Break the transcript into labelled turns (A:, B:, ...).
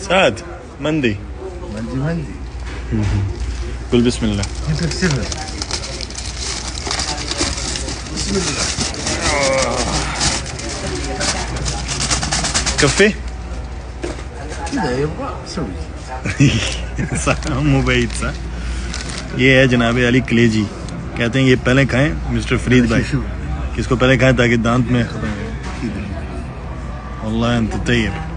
A: سعد مندي قل بسم الله.
B: بسم الله.
A: كفي
B: كذا يبغى سوي.
A: صح مو بعيد صح. ये है जनाब अली कलेजी, कहते हैं ये पहले खाएं मिस्टर फरीद भाई, कि इसको पहले खाएं ताकि दांत में खत्म हो। अल्लाह अंत तैयब।